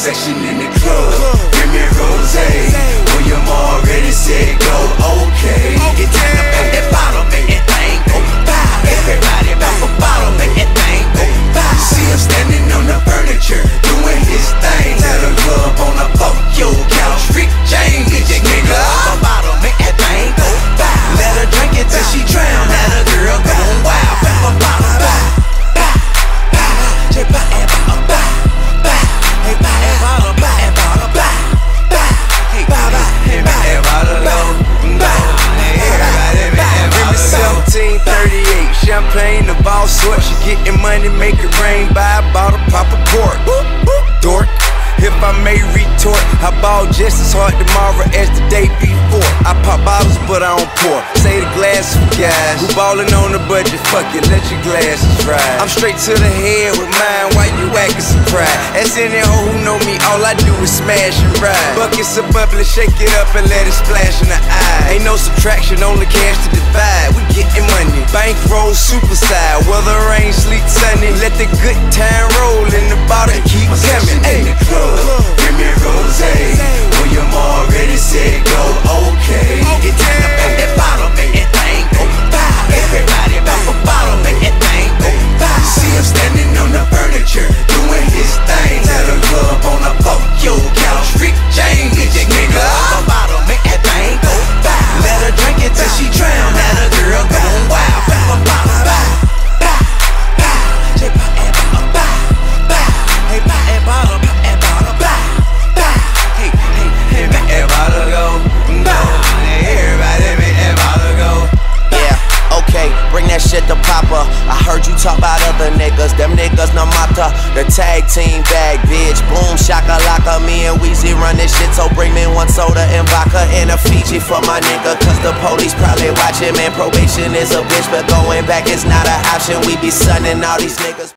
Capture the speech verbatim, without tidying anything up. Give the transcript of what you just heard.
section in the club. Give me rose. William already said go, okay. It's time to pack that bottle, make that thing go by. Everybody back a bottle, make that thing go by. See him standing on the furniture, doing his thing. Tell the club on the fuck your couch, Rick James. Get your nigga up a bottle, make that thing go by. Let her drink it till she drown. Let a girl go wild, pack a bottle by. Just buy and buy, buy, buy. Hey, buy and bottle, buy and bottle, buy, buy. Hey, buy, buy, hey, buy and bottle, buy, buy. seventeen thirty-eight, champagne, the ball sort. She getting money, make it rain. Buy a bottle, pop a cork. Dork. If I may retort, I ball just as hard tomorrow as the day before. I pop bottles, but I don't pour. Say the glass for guys who ballin' on the budget. Fuck it, let your glasses ride. I'm straight to the head with mine. Why you acting surprised? As any hoe who know me, all I do is smash and ride. Buckets of bubbly, shake it up and let it splash in the eye. Ain't no subtraction, only cash to divide. We getting money, bankroll superside. Weather, rain, sleet, sunny. Let the good time roll in the bottle and keep coming. In the club. Give me rose. William already said go, okay. It's time to pack that bottle, make that thing go by. Everybody back a bottle, make that thing go by. See him standing on the furniture, doing his thing. Tell the club on the fuck your couch, Rick James. Get your nigga up a bottle, make that thing go by. Let her drink it till she drown. Let a girl go wild, pack a bottle by. Buy, buy, just buy and bottle, buy, buy. Hey, buy and bottle, buy and bottle, buy, buy. Hey, hey, hey, make that bottle go, go. Everybody make that bottle go. Yeah, okay, bring that shit to Papa. I heard you talk about other niggas, them niggas no matter. The tag team bag, bitch, boom, shakalaka. Me and Weezy run this shit, so bring me one soda and vodka and a Fiji for my nigga. Cause the police probably watching, man, probation is a bitch, but going back is not an option. We be sunning all these niggas.